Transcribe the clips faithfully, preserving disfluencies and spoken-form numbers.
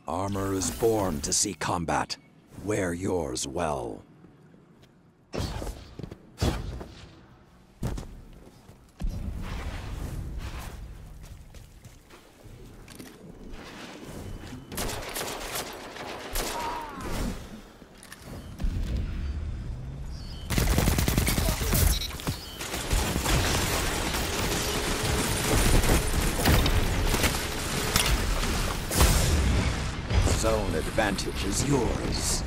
Armor is born to see combat. Wear yours well. Zone advantage is yours.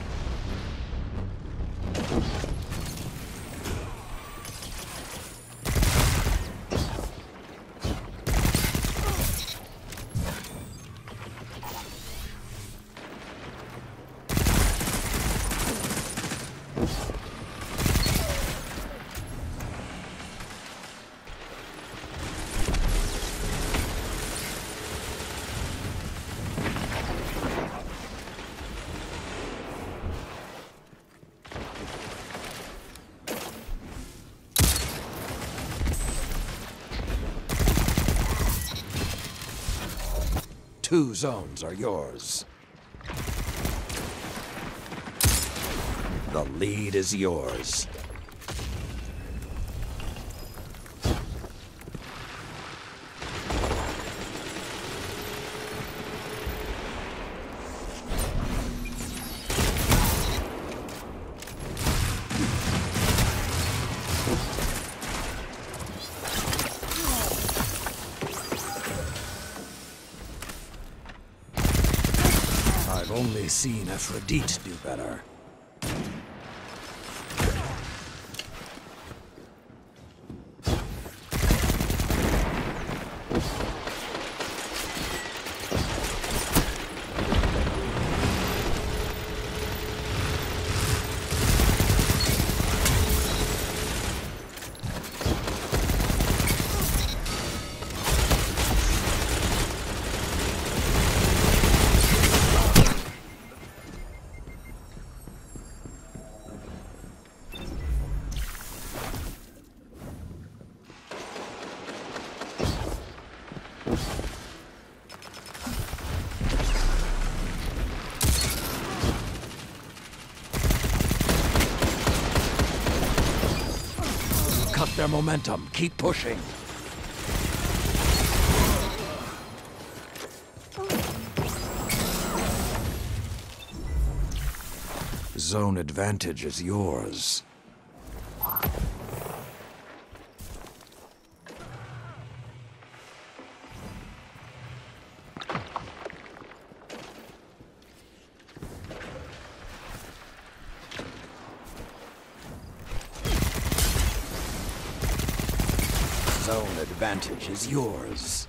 Two zones are yours. The lead is yours. I've only seen Aphrodite do better. Cut their momentum. Keep pushing. Zone advantage is yours. Zone advantage is yours.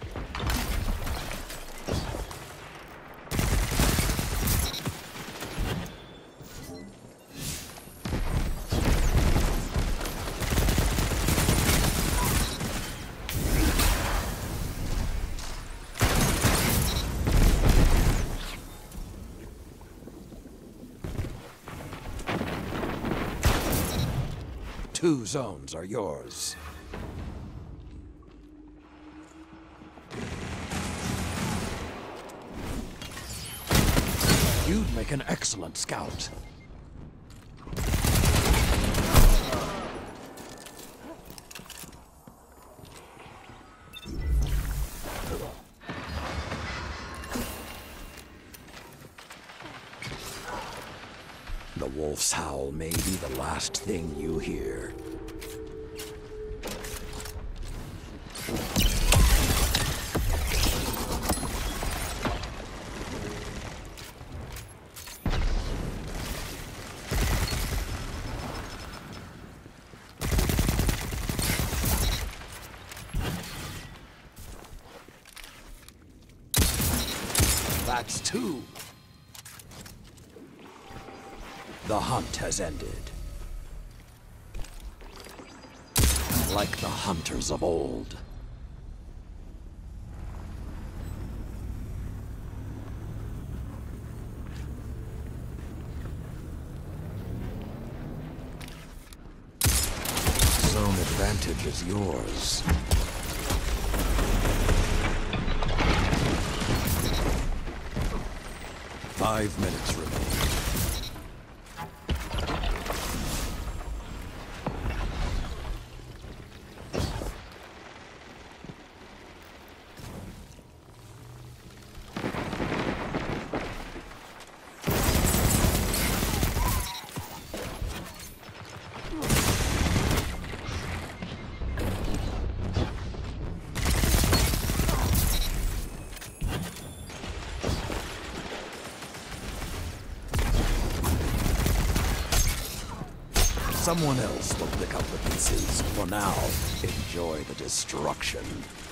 Two zones are yours. You'd make an excellent scout. The wolf's howl may be the last thing you hear. That's two. The hunt has ended. Like the hunters of old. Zone advantage is yours. Five minutes remain. Someone else will pick up the pieces. For now, enjoy the destruction.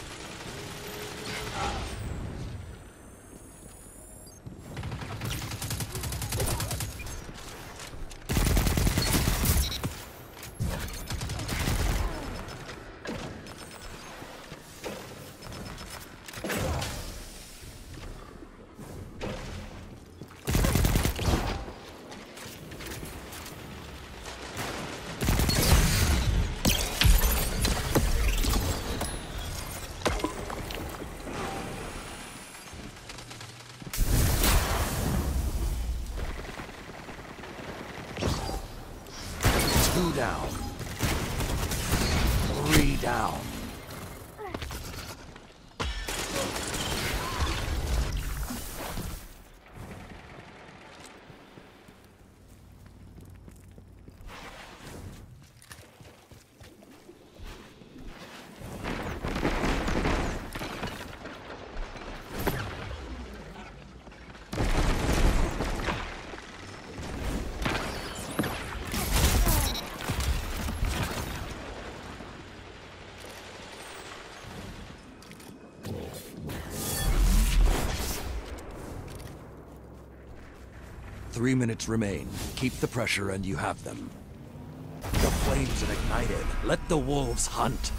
Two down. Three down. Three minutes remain. Keep the pressure and you have them. The flames have ignited. Let the wolves hunt.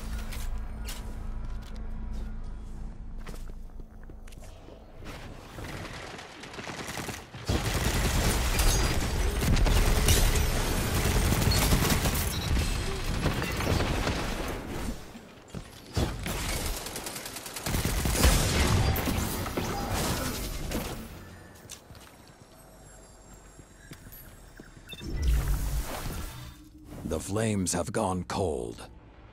The flames have gone cold.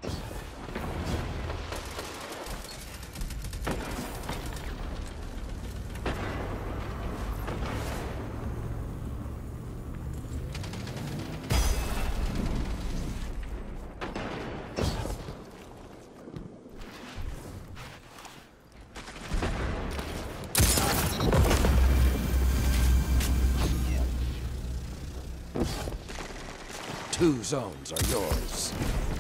Two zones are yours.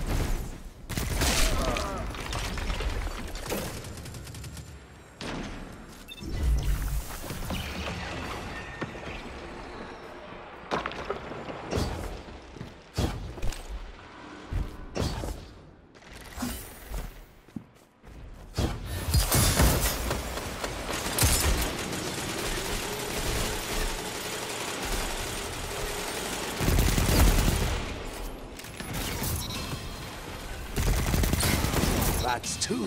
That's two.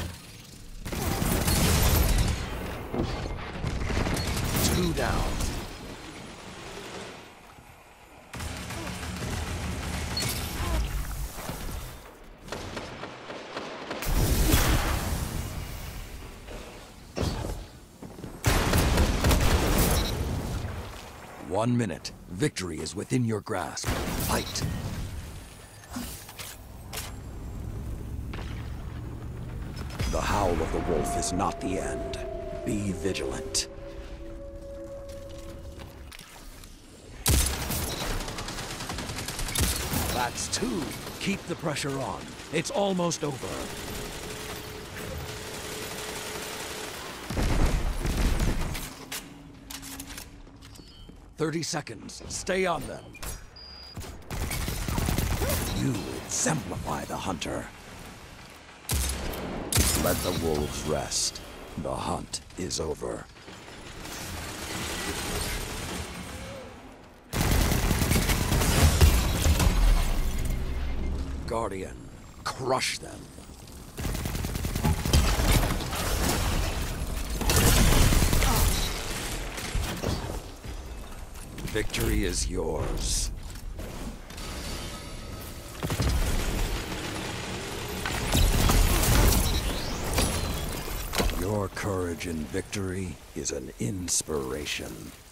Two down. One minute. Victory is within your grasp. Fight. The howl of the wolf is not the end. Be vigilant. That's two. Keep the pressure on. It's almost over. Thirty seconds. Stay on them. You exemplify the hunter. Let the wolves rest. The hunt is over. Guardian, crush them. Victory is yours. Your courage in victory is an inspiration.